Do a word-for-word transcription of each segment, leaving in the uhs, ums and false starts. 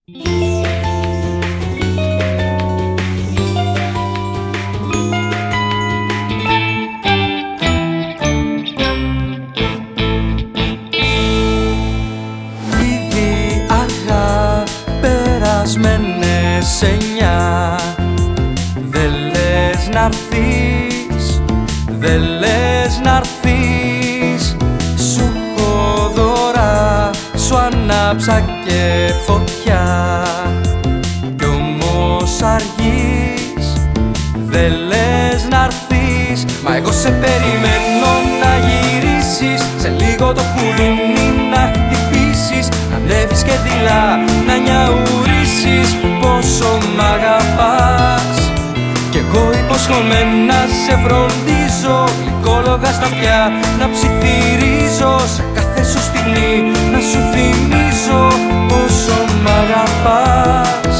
Ήδη αργά περασμένες εννιά, δε λες να'ρθείς, δε λες να'ρθείς. Σου έχω δώρα, σου ανάψα και φωτιά, κι όμως αργείς, δε λες να'ρθείς. Μα εγώ σε περιμένω να γυρίσεις, σε λίγο το κουλούνι να χτυπήσεις, να ανέβεις και δειλά να νιαουρίσεις πόσο μ' αγαπάς. Κι εγώ υπόσχομαι να σε φροντίζω, γλυκόλογα στα αυτιά να ψιθυρίζω, σε κάθε σου στιγμή να σου θυμίζω πόσο μ' αγαπάς.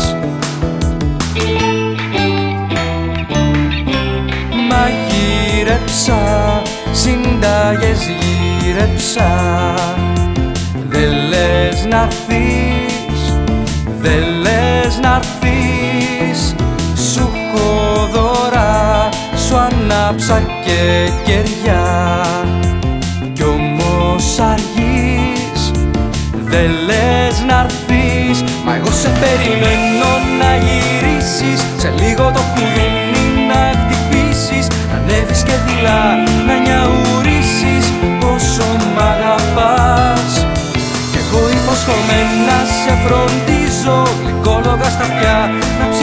Μαγείρεψα, συνταγές γύρεψα, δε λες να'ρθείς, δε λες να'ρθείς. Σου έχω δώρα, σου ανάψα και κεριά, κι όμως αργείς, δε λες να'ρθείς. Μα εγώ σε περιμένω να γυρίσεις, σε λίγο το κουλούνι να χτυπήσεις, να ανέβεις και δειλά να νιαουρίσεις πόσο μ' αγαπάς. Κι εγώ υπόσχομαι να σε φροντίζω, γλυκόλογα στα αυτιά να